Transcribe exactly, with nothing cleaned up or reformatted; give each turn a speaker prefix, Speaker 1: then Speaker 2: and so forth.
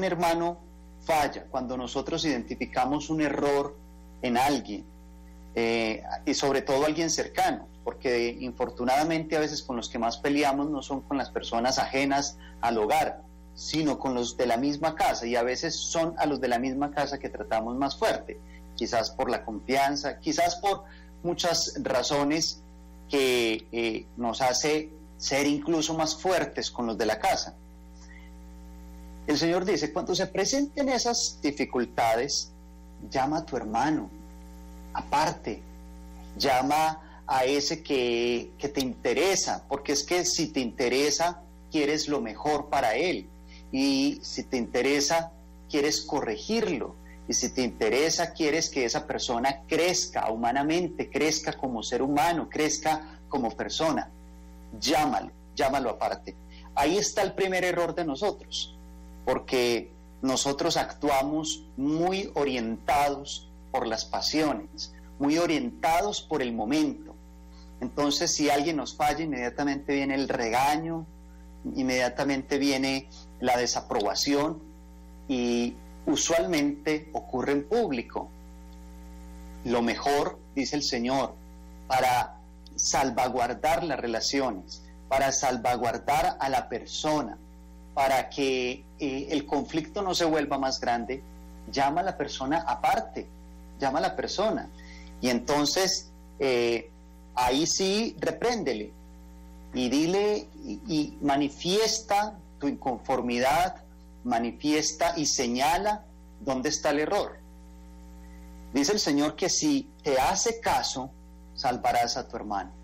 Speaker 1: un hermano falla, cuando nosotros identificamos un error en alguien, eh, y sobre todo alguien cercano, porque infortunadamente a veces con los que más peleamos no son con las personas ajenas al hogar, sino con los de la misma casa, y a veces son a los de la misma casa que tratamos más fuerte, quizás por la confianza, quizás por muchas razones que eh, nos hace ser incluso más fuertes con los de la casa. El Señor dice, cuando se presenten esas dificultades, llama a tu hermano, aparte, llama a ese que, que te interesa, porque es que si te interesa, quieres lo mejor para él, y si te interesa, quieres corregirlo, y si te interesa, quieres que esa persona crezca humanamente, crezca como ser humano, crezca como persona. Llámalo, llámalo aparte. Ahí está el primer error de nosotros, porque nosotros actuamos muy orientados por las pasiones, muy orientados por el momento. Entonces, si alguien nos falla, inmediatamente viene el regaño, inmediatamente viene la desaprobación, y usualmente ocurre en público. Lo mejor, dice el Señor, para salvaguardar las relaciones, para salvaguardar a la persona, para que eh, el conflicto no se vuelva más grande, llama a la persona aparte, llama a la persona, y entonces eh, ahí sí repréndele, y dile, y, y manifiesta tu inconformidad, manifiesta y señala dónde está el error. Dice el Señor que si te hace caso, salvarás a tu hermano.